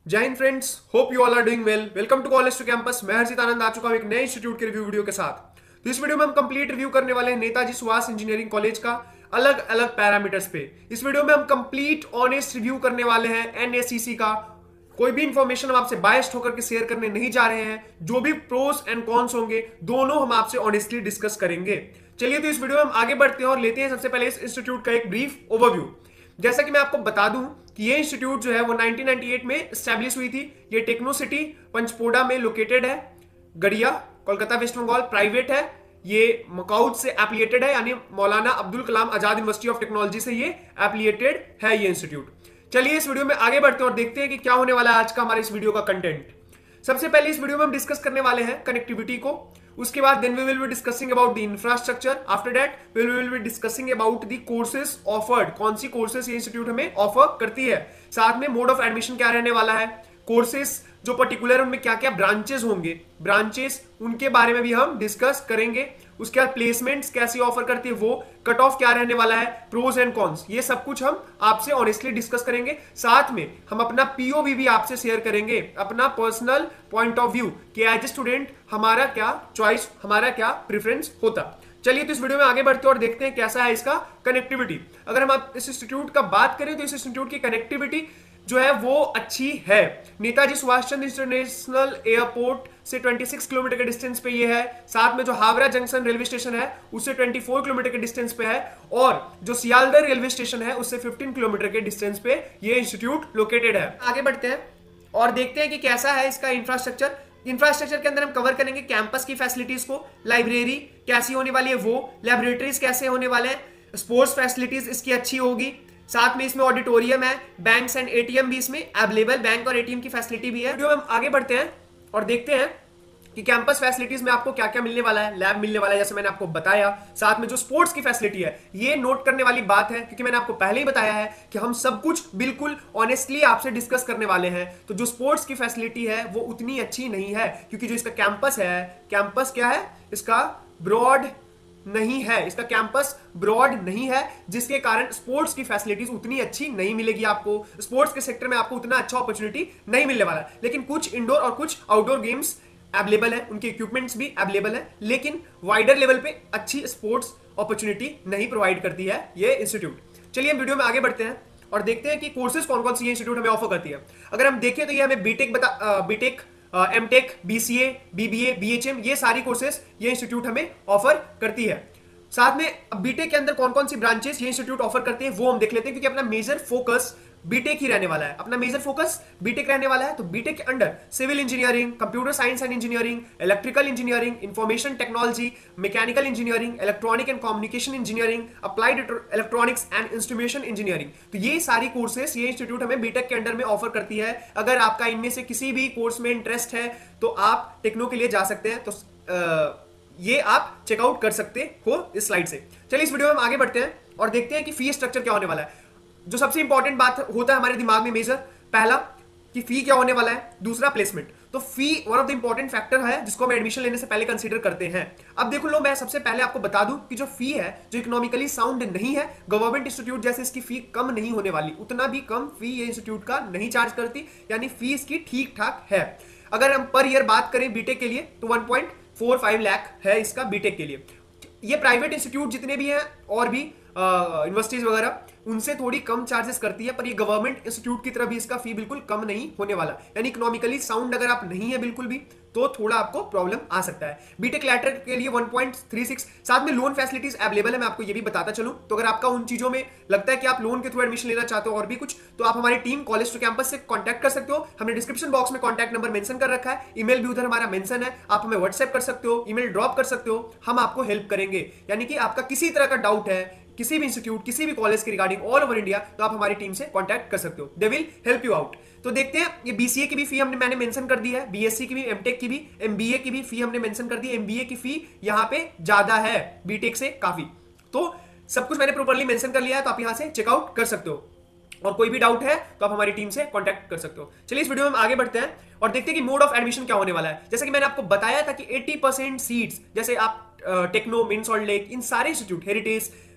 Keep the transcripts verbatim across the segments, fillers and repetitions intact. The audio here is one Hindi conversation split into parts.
जय हिंद friends, hope you all are doing well. Welcome to college to campus. मैं हर्षित आनंद आ चुका हूं एक नए इंस्टीट्यूट के रिव्यू वीडियो के साथ। तो इस वीडियो में हम कंप्लीट रिव्यू करने वाले हैं नेताजी सुभाष इंजीनियरिंग कॉलेज का अलग अलग पैरामीटर्स पे। इस वीडियो में हम कंप्लीट ऑनेस्ट रिव्यू करने वाले हैं एनएससीसी का। कोई भी इंफॉर्मेशन हम आपसे बायस्ड होकर के शेयर करने नहीं जा रहे हैं। जो भी प्रोस एंड कॉन्स होंगे दोनों हम आपसे ऑनेस्टली डिस्कस करेंगे। चलिए तो इस वीडियो में हम आगे बढ़ते हैं और लेते हैं सबसे पहले इस इंस्टीट्यूट का एक ब्रीफ ओवरव्यू। जैसा कि मैं आपको बता दूं कि ये इंस्टीट्यूट जो है वो नाइनटीन नाइंटी एट में एस्टैब्लिश हुई थी। ये टेक्नो सिटी पंचपोड़ा में लोकेटेड है, गड़िया, कोलकाता, वेस्ट बंगाल। प्राइवेट है, ये मकाउड से एप्लिएटेड है, यानी Maulana Abdul Kalam Azad university of technology से ये एप्लिएटेड है ये इंस्टीट्यूट। चलिए इस वीडियो में आगे बढ़ते हैं और देखते हैं कि क्या होने वाला है आज का हमारे इस वीडियो का कंटेंट। सबसे पहले इस वीडियो में हम डिस्कस करने वाले हैं कनेक्टिविटी को। उसके बाद then we will be discussing about the infrastructure. After that we will be discussing about the courses offered, कौन सी कोर्सेज ये इंस्टीट्यूट हमें ऑफर करती है। साथ में मोड ऑफ एडमिशन क्या रहने वाला है, कोर्सेज जो पर्टिकुलर उनमें क्या क्या ब्रांचेस होंगे, ब्रांचेस उनके बारे में भी हम डिस्कस करेंगे। उसके बाद प्लेसमेंट्स कैसी ऑफर करती है वो, कट ऑफ क्या रहने वाला है, प्रोज एंड कॉन्स, ये सब कुछ हम आपसे ऑनेस्टली डिस्कस करेंगे। साथ में हम अपना पीओवी भी आपसे शेयर करेंगे, अपना पर्सनल पॉइंट ऑफ व्यू कि एज ए स्टूडेंट हमारा क्या चॉइस, हमारा क्या प्रेफरेंस होता। चलिए तो इस वीडियो में आगे बढ़ते हैं और देखते हैं कैसा है इसका कनेक्टिविटी। अगर हम इस इंस्टीट्यूट का बात करें तो इस इंस्टीट्यूट की कनेक्टिविटी जो है वो अच्छी है। नेताजी सुभाष चंद्र इंटरनेशनल एयरपोर्ट से छब्बीस किलोमीटर के डिस्टेंस पे ये है। साथ में जो हावड़ा जंक्शन रेलवे स्टेशन है उससे चौबीस किलोमीटर के डिस्टेंस पे है, और जो सियालदह रेलवे स्टेशन है उससे पंद्रह किलोमीटर के डिस्टेंस पे ये इंस्टीट्यूट लोकेटेड है। आगे बढ़ते हैं और देखते हैं कि कैसा है इसका इंफ्रास्ट्रक्चर। इंफ्रास्ट्रक्चर के अंदर हम कवर करेंगे कैंपस की फैसिलिटीज को, लाइब्रेरी कैसी होने वाली है वो, लैबोरेटरीज कैसे होने वाले हैं, स्पोर्ट्स फैसिलिटीज इसकी अच्छी होगी। साथ में इसमें ऑडिटोरियम है, बैंक्स एंड एटीएम भी इसमें अवेलेबल, बैंक और एटीएम की फैसिलिटी भी है। वीडियो में हम आगे बढ़ते हैं और देखते हैं कि कैंपस फैसिलिटीज में आपको क्या क्या मिलने वाला है। लैब मिलने वाला है जैसे मैंने आपको बताया। साथ में जो स्पोर्ट्स की फैसिलिटी है, ये नोट करने वाली बात है क्योंकि मैंने आपको पहले ही बताया है कि हम सब कुछ बिल्कुल ऑनेस्टली आपसे डिस्कस करने वाले हैं। तो जो स्पोर्ट्स की फैसिलिटी है वो उतनी अच्छी नहीं है क्योंकि जो इसका कैंपस है, कैंपस क्या है इसका, ब्रॉड नहीं है, इसका कैंपस ब्रॉड नहीं है, जिसके कारण स्पोर्ट्स की फैसिलिटीज उतनी अच्छी नहीं मिलेगी आपको। स्पोर्ट्स के सेक्टर में आपको उतना अच्छा अपॉर्चुनिटी नहीं मिलने वाला, लेकिन कुछ इंडोर और कुछ आउटडोर गेम्स अवेलेबल है, उनके इक्विपमेंट्स भी अवेलेबल है, लेकिन वाइडर लेवल पे अच्छी स्पोर्ट्स अपॉर्चुनिटी नहीं प्रोवाइड करती है ये इंस्टीट्यूट। चलिए हम वीडियो में आगे बढ़ते हैं और देखते हैं कि कोर्सेज कौन कौन सी ये इंस्टीट्यूट हमें ऑफर करती है। अगर हम देखें तो ये हमें बीटेक बता BTech M tech, BCA, BBA, BHM, ये सारी कोर्सेज ये इंस्टीट्यूट हमें ऑफर करती है। साथ में बीटेक के अंदर कौन कौन सी ब्रांचेस ये इंस्टीट्यूट ऑफर करते हैं वो हम देख लेते हैं, क्योंकि अपना मेजर फोकस बीटेक ही रहने वाला है। अपना मेजर फोकस बीटेक रहने वाला है। तो बीटेक के under civil engineering, computer science and engineering, electrical engineering, information technology, mechanical engineering, electronic and communication engineering, applied electronics and instrumentation engineering, तो ये सारी कोर्सेस ये इंस्टीट्यूट हमें बीटेक के अंडर में ऑफर करती है। अगर आपका इनमें से किसी भी कोर्स में इंटरेस्ट है तो आप टेक्नो के लिए जा सकते हैं। तो आ, ये आप चेकआउट कर सकते हो इस स्लाइड से। चलिए इस वीडियो में हम आगे बढ़ते हैं और देखते हैं कि फी स्ट्रक्चर क्या होने वाला है। जो सबसे इंपॉर्टेंट बात होता है हमारे दिमाग में मेजर, पहला कि फी क्या होने वाला है, दूसरा प्लेसमेंट। तो fee one of the important factor है जिसको हम एडमिशन लेने से पहले कंसीडर करते हैं। अब देखो लो, मैं सबसे पहले आपको बता दूं कि जो फी है जो इकोनॉमिकली साउंड नहीं है, गवर्नमेंट इंस्टीट्यूट जैसे इसकी फी कम नहीं होने वाली, उतना भी कम फी ये इंस्टीट्यूट का नहीं चार्ज करती, यानी फी इसकी ठीक ठाक है। अगर हम पर ईयर बात करें बीटेक के लिए तो one point four five lakh है इसका बीटेक के लिए। ये प्राइवेट इंस्टीट्यूट जितने भी हैं और भी यूनिवर्सिटीज वगैरह उनसे थोड़ी कम चार्जेस करती है, पर ये गवर्नमेंट इंस्टीट्यूट की तरह भी इसका फी बिल्कुल कम नहीं होने वाला। यानी इकोनॉमिकली साउंड अगर आप नहीं है बिल्कुल भी तो थोड़ा आपको प्रॉब्लम आ सकता है। बीटेक लैटर के लिए वन पॉइंट थ्री सिक्स, साथ में लोन फैसिलिटीज अवेलेबल है, मैं आपको ये भी बताता चलूं। तो अगर आपका उन चीजों में लगता है कि आप लोन के थ्रू एडमिशन लेना चाहते हो और भी कुछ, तो आप हमारी टीम कॉलेज टू कैंपस से कांटेक्ट कर सकते हो। हमने डिस्क्रिप्शन बॉक्स में कांटेक्ट नंबर मेंशन कर रखा है, ईमेल भी उधर हमारा मेंशन है, आप हमें व्हाट्सएप कर सकते हो, ईमेल ड्रॉप कर सकते हो, हम आपको हेल्प करेंगे। यानी कि आपका किसी तरह का डाउट है किसी भी इंस्टीट्यूट, किसी भी कॉलेज के रिगार्डिंग ऑल ओवर इंडिया, तो आप हमारी टीम से कांटेक्ट कर सकते हो, they will help you out. तो देखते हैं, ये बीसीए की भी फी हमने मैंने मेंशन कर दी है, बीएससी की भी, एमटेक की भी, एमबीए की भी फी हमने मेंशन कर दी है। एमबीए की फी यहाँ पे ज्यादा है बीटेक से काफी, तो सब कुछ मैंने प्रॉपर्ली मेंशन कर लिया है, तो आप यहाँ से चेकआउट कर सकते हो और कोई भी डाउट है तो आप हमारी टीम से कांटेक्ट कर सकते हो। चलिए इस वीडियो में आगे बढ़ते हैं और देखते हैं कि मोड ऑफ एडमिशन क्या होने वाला है। जैसे कि मैंने आपको बताया था कि अस्सी परसेंट सीट्स, जैसे आप टेक्नो, मेन सॉल्ट लेक, इन सारे institute, heritage,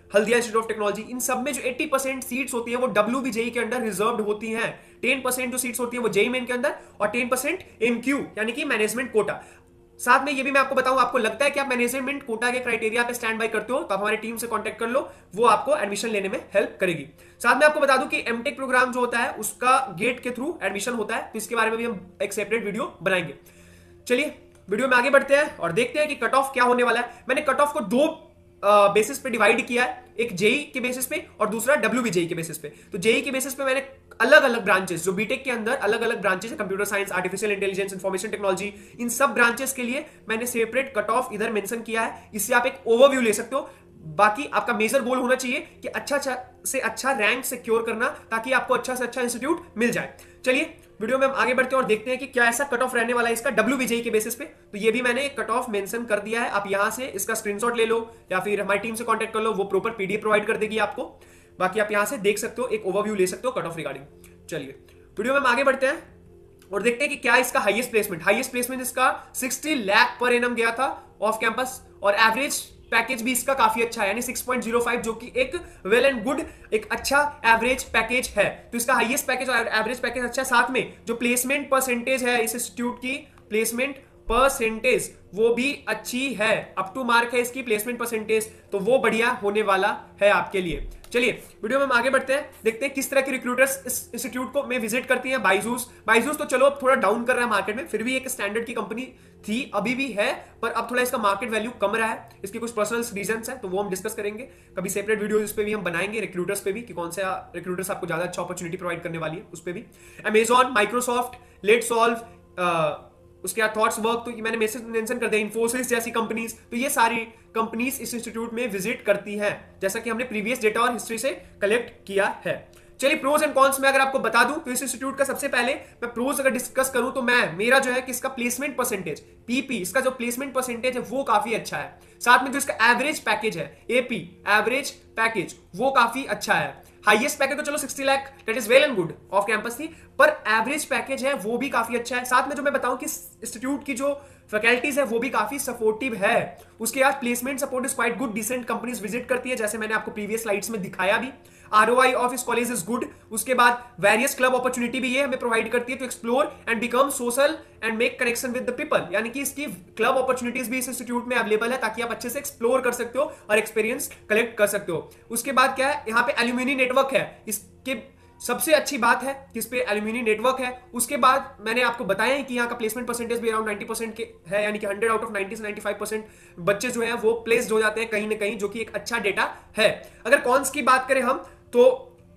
Haldia institute of technology, इन सब में जो अस्सी परसेंट सीट्स होती है वो डब्ल्यू बी जेई के अंदर रिजर्व्ड होती हैं। टेन परसेंट जो सीट्स होती है वो जेई मेन के अंदर और टेन परसेंट एमक्यू यानी कि मैनेजमेंट कोटा। साथ में ये भी मैं आपको बताऊं, आपको लगता है कि आप मैनेजमेंट कोटा के क्राइटेरिया पे स्टैंड बाय करते हो तो आप हमारी टीम से कांटेक्ट कर लो, वो आपको एडमिशन लेने में हेल्प करेगी। साथ में आपको बता दूं कि एमटेक प्रोग्राम जो होता है उसका गेट के थ्रू एडमिशन होता है, तो इसके बारे में भी हम एक सेपरेट वीडियो बनाएंगे। चलिए वीडियो में आगे बढ़ते हैं और देखते हैं कि कट ऑफ क्या होने वाला है। मैंने कट ऑफ को दो बेसिस पे डिवाइड किया है, एक जेई के बेसिस पे और दूसरा डब्ल्यू बी जेई के बेसिस पे। तो जेई के बेसिस पे मैंने अलग अलग ब्रांचेस, जो बीटेक के अंदर अलग अलग ब्रांचेस है, computer science, artificial intelligence, information technology, इन सब ब्रांचेस के लिए मैंने सेपरेट कट ऑफ इधर मेंशन किया है। इससे आप एक ओवरव्यू ले सकते हो। बाकी आपका मेजर गोल होना चाहिए कि अच्छा अच्छा से अच्छा रैंक सिक्योर करना, ताकि आपको अच्छा से अच्छा इंस्टीट्यूट मिल जाए। चलिए वीडियो में हम आगे बढ़ते हैं और देखते हैं कि क्या ऐसा कट ऑफ रहने वाला है इसका डब्ल्यू बी जेई के बेसिस पे। तो ये भी मैंने एक कट ऑफ मेंशन कर दिया है, आप यहां से इसका स्क्रीनशॉट ले लो या फिर हमारी टीम से कांटेक्ट कर लो, वो प्रॉपर पीडीएफ प्रोवाइड कर देगी आपको। बाकी आप यहां से देख सकते हो, एक ओवरव्यू ले सकते हो कट ऑफ रिगार्डिंग। चलिए वीडियो में हम आगे बढ़ते हैं और देखते हैं कि क्या इसका हाईएस्ट प्लेसमेंट हाईएस्ट प्लेसमेंट इसका साठ लाख पर एनम गया था ऑफ कैंपस, और एवरेज पैकेज भी इसका काफी अच्छा है, यानी सिक्स पॉइंट ज़ीरो फाइव, जो कि एक वेल एंड गुड एक अच्छा एवरेज पैकेज है। तो इसका हाईएस्ट पैकेज और एवरेज पैकेज अच्छा है। साथ में जो प्लेसमेंट परसेंटेज है इस इंस्टीट्यूट की, प्लेसमेंट परसेंटेज वो भी अच्छी है, अप टू मार्क है इसकी प्लेसमेंट परसेंटेज, तो वो बढ़िया होने वाला है आपके लिए। चलिए वीडियो में हम आगे बढ़ते हैं, देखते हैं किस तरह के रिक्रूटर्स इस इंस्टीट्यूट को में विजिट करती हैं। बाइजूस बाइजूस तो चलो अब थोड़ा डाउन कर रहा है मार्केट में, फिर भी एक स्टैंडर्ड की कंपनी थी, अभी भी है, पर अब थोड़ा इसका मार्केट वैल्यू कम रहा है। इसके कुछ पर्सनल रीजंस हैं, तो वो हम डिस्कस करेंगे कभी सेपरेट वीडियो, इस पे भी हम बनाएंगे रिक्रूटर्स पे भी, कि कौन सा रिक्रूटर्स आपको ज्यादा अच्छा अपॉर्चुनिटी प्रोवाइड करने वाली है, उस पे भी। अमेजॉन, माइक्रोसॉफ्ट, लेट सॉल्व, उसके बाद थॉट्स वर्क, तो मैंने मैसेज मेंशन कर दिया, इन्फोसिस जैसी कंपनीज, तो ये सारी कंपनीज इस इंस्टीट्यूट में विजिट करती हैं, जैसा कि हमने प्रीवियस डेटा और हिस्ट्री से कलेक्ट किया है। चलिए प्रोज एंड कॉन्स में अगर आपको बता दूं तो इस इंस्टीट्यूट का सबसे पहले मैं प्रोज अगर डिस्कस करूं तो मैं मेरा जो है कि इसका प्लेसमेंट परसेंटेज पीपी, इसका जो प्लेसमेंट परसेंटेज है वो काफी अच्छा है। साथ में जो इसका एवरेज पैकेज है एपी एवरेज पैकेज वो काफी अच्छा है। हाईएस्ट पैकेज तो चलो साठ lakh, that is well and good, off campus थी, पर एवरेज पैकेज है वो भी काफी अच्छा है। साथ में जो मैं बताऊं कि इंस्टीट्यूट की जो फैकल्टीज है वो भी काफी सपोर्टिव है। उसके बाद placement support is quite good, decent companies visit करती है, जैसे मैंने आपको प्रीवियस स्लाइड्स में दिखाया भी। आरओआई ऑफ इस कॉलेज इज गुड। उसके बाद वेरियस क्लब अपॉर्चुनिटी भी ये हमें प्रोवाइड करती है to explore and become social and make connection with the people, यानी कि इसकी क्लब अपॉर्चुनिटीज भी इस इंस्टीट्यूट में अवेलेबल है, ताकि आप अच्छे से एक्सप्लोर कर सकते हो और एक्सपीरियंस कलेक्ट कर सकते हो। उसके बाद क्या है, यहाँ पे एल्यूमिनी नेटवर्क है, इसके सबसे अच्छी बात है कि इस पे एल्यूमिनी नेटवर्क है। उसके बाद मैंने आपको बताया कि यहाँ का प्लेसमेंट परसेंटेज भी अराउंड नाइंटी परसेंट के है, यानी कि हंड्रेड आउट ऑफ नाइंटी से नाइंटी फाइव परसेंट बच्चे जो है वो प्लेस्ड हो जाते हैं कहीं ना कहीं, जो कि एक अच्छा डेटा है। अगर कॉन्स की बात करें हम तो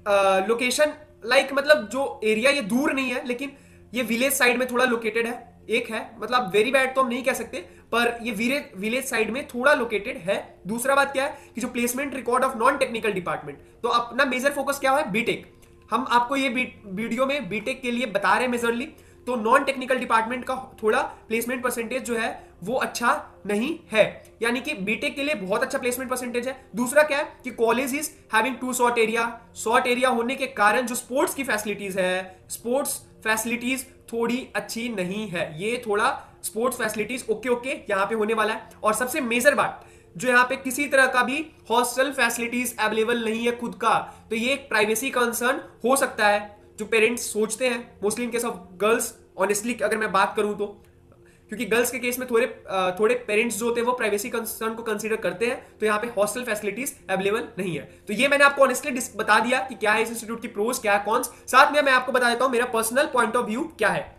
लोकेशन लाइक मतलब जो एरिया ये दूर नहीं है, लेकिन ये विलेज साइड में थोड़ा लोकेटेड है, एक है, मतलब वेरी बैड तो हम नहीं कह सकते, पर ये विलेज विलेज साइड में थोड़ा लोकेटेड है। दूसरा बात क्या है कि जो placement record of non technical department, तो अपना मेजर फोकस क्या है, बीटेक। हम आपको ये वीडियो में बीटेक के लिए बता रहे हैं मेजरली, तो नॉन टेक्निकल डिपार्टमेंट का थोड़ा प्लेसमेंट परसेंटेज जो है वो अच्छा नहीं है, यानी कि बीटेक के लिए बहुत अच्छा प्लेसमेंट परसेंटेज है। दूसरा क्या है कि college is having to short area, short area होने के कारण जो स्पोर्ट्स की फैसिलिटीज है, स्पोर्ट्स फैसिलिटीज थोड़ी अच्छी नहीं है, ये थोड़ा स्पोर्ट्स फैसिलिटीज ओके ओके यहाँ पे होने वाला है। और सबसे मेजर बात, जो यहाँ पे किसी तरह का भी हॉस्टल फैसिलिटीज अवेलेबल नहीं है खुद का, तो ये एक प्राइवेसी कंसर्न हो सकता है जो पेरेंट्स सोचते हैं, mostly in case of girls. Honestly अगर मैं बात करूं तो, क्योंकि गर्ल्स के केस में थोड़े थोड़े पेरेंट्स जो होते हैं वो प्राइवेसी कंसर्न को कंसीडर करते हैं, तो यहाँ पे हॉस्टल फैसिलिटीज अवेलेबल नहीं है। तो ये मैंने आपको ऑनेस्टली बता दिया कि क्या है इस इंस्टीट्यूट की प्रोस, क्या है कॉन्स। साथ में मैं आपको बता देता हूं मेरा पर्सनल पॉइंट ऑफ व्यू क्या है।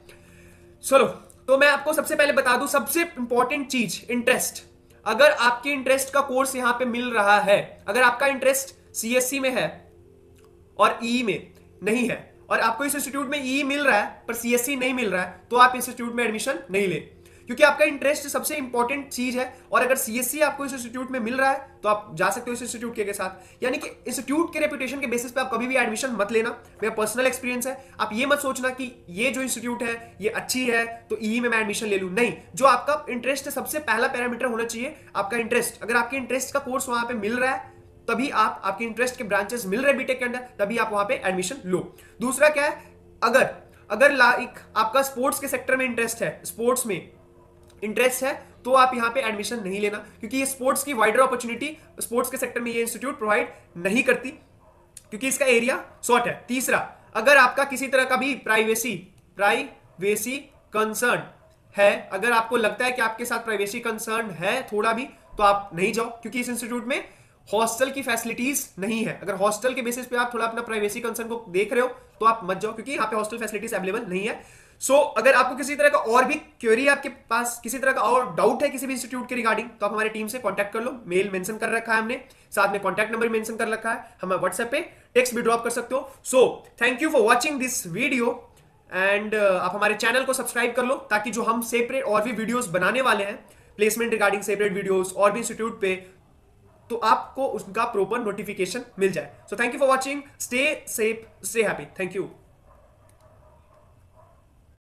चलो तो मैं आपको सबसे पहले बता दूं, सबसे इंपॉर्टेंट चीज इंटरेस्ट। अगर आपके इंटरेस्ट का कोर्स यहाँ पे मिल रहा है, अगर आपका इंटरेस्ट सीएससी में है और ई में नहीं है, और आपको इस इंस्टीट्यूट में ई मिल रहा है पर सीएससी नहीं मिल रहा है, तो आप इंस्टीट्यूट में एडमिशन नहीं ले, क्योंकि आपका इंटरेस्ट सबसे इंपॉर्टेंट चीज है। और अगर सीएससी आपको इस इंस्टीट्यूट में मिल रहा है तो आप जा सकते हो इस इंस्टीट्यूट के, के साथ, यानी कि इंस्टीट्यूट के रेपुटेशन के बेसिस पे आप कभी भी एडमिशन मत लेना। मेरा पर्सनल एक्सपीरियंस है, आप ये मत सोचना कि ये जो इंस्टीट्यूट है ये अच्छी है तो ई में मैं एडमिशन ले लूं, नहीं। जो आपका इंटरेस्ट है, सबसे पहला पैरामीटर होना चाहिए आपका इंटरेस्ट। अगर आपके इंटरेस्ट का कोर्स वहां पे मिल रहा है तभी आप, आपके इंटरेस्ट के ब्रांचेस मिल रहे हैं बीटेक के अंदर, तभी आप वहां पे एडमिशन लो। दूसरा क्या है, अगर अगर लाइक आपका स्पोर्ट्स के सेक्टर में इंटरेस्ट है, स्पोर्ट्स में इंटरेस्ट है, तो आप यहाँ पे एडमिशन नहीं लेना, क्योंकि ये स्पोर्ट्स की वाइडर अपॉर्चुनिटी स्पोर्ट्स के सेक्टर में ये इंस्टीट्यूट प्रोवाइड नहीं करती, क्योंकि इसका एरिया शॉर्ट है। तीसरा, अगर आपका किसी तरह का भी प्राइवेसी प्राइवेसी कंसर्न है, अगर आपको लगता है कि आपके साथ प्राइवेसी कंसर्न है थोड़ा भी, तो आप नहीं जाओ, क्योंकि इस इंस्टीट्यूट में हॉस्टल की फैसिलिटीज नहीं है। अगर हॉस्टल के बेसिस पे आप थोड़ा अपना प्राइवेसी कंसर्न को देख रहे हो तो आप मत जाओ, क्योंकि यहाँ पे हॉस्टल फैसिलिटीज अवेलेबल नहीं है। सो so, अगर आपको किसी तरह का और भी क्वेरी है, आपके पास किसी तरह का और डाउट है किसी भी इंस्टीट्यूट के रिगार्डिंग, तो आप हमारी टीम से कांटेक्ट कर लो। मेल मेंशन कर रखा है हमने, साथ में कांटेक्ट नंबर मेंशन कर रखा है, हमें व्हाट्सएप पे टेक्स्ट भी ड्रॉप कर सकते हो। So thank you for watching this video and आप हमारे चैनल को सब्सक्राइब कर लो, ताकि जो हम सेपरेट और भी वीडियोस बनाने वाले हैं प्लेसमेंट रिगार्डिंग सेपरेट वीडियोस और भी इंस्टीट्यूट पे, तो आपको उसका प्रॉपर नोटिफिकेशन मिल जाए। So thank you for watching, stay safe, stay happy, thank you.